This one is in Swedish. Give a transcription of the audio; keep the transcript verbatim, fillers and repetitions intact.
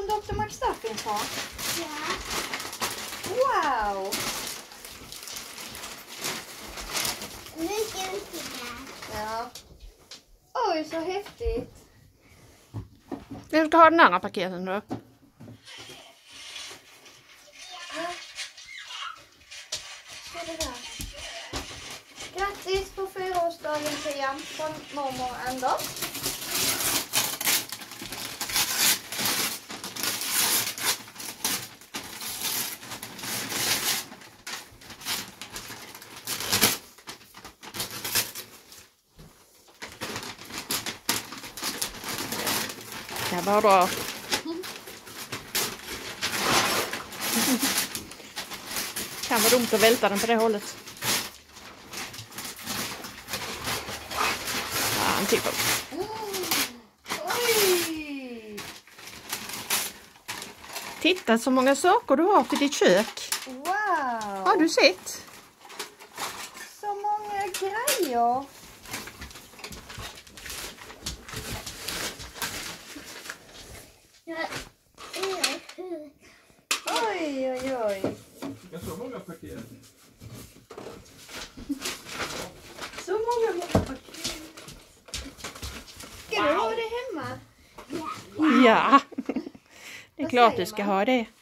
som doktor McStuffins har? Ja. Wow! Mycket viktiga. Ja. Oj, så häftigt. Vem ska ha den andra paketen då? Ja. Så det där. Grattis på fyraårsdagen Pia från mormor Anders. Jag bara drar. Kan vara dumt att välta den på det hållet. Ja, en till på. Oj! Titta så många saker du har till ditt kök. Wow! Har du sett? Så många grejer. Oj, oj, oj. Jag så många paket. Så många, många paket. Ska du ha det hemma? Ja. Det är Vad klart säger du ska man? ha det.